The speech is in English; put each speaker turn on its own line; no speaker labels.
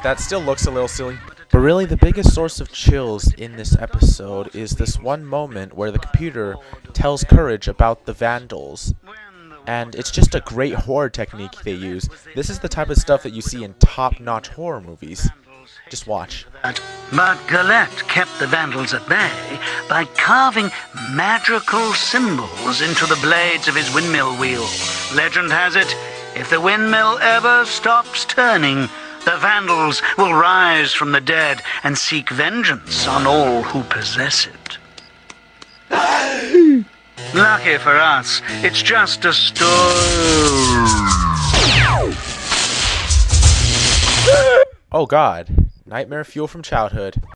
that still looks a little silly. But really, the biggest source of chills in this episode is this one moment where the computer tells Courage about the Vandals. And it's just a great horror technique they use. This is the type of stuff that you see in top-notch horror movies. Just watch.
But Galette kept the Vandals at bay by carving magical symbols into the blades of his windmill wheel. Legend has it, if the windmill ever stops turning, the Vandals will rise from the dead and seek vengeance on all who possess it. Lucky for us, it's just a story.
Oh god, nightmare fuel from childhood.